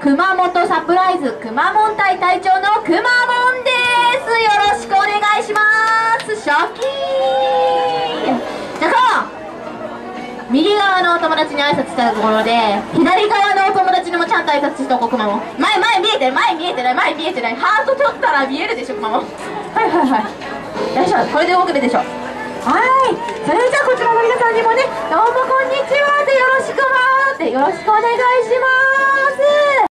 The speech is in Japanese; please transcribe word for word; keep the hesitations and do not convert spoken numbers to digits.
熊本サプライズくまモン隊隊長のくまモンです。よろしくお願いします。シャキーン。じゃあ右側のお友達に挨拶したところで左側のお友達にもちゃんと挨拶しておこう。くまモン前前見えてる前見えてない前見えてないハート取ったら見えるでしょくまモン。はいはいはい。よいしょ、これで動くでしょ。はい、それじゃあこちらの皆さんにもね、どうもこんにちはでよろしくはーってよろしくお願いします。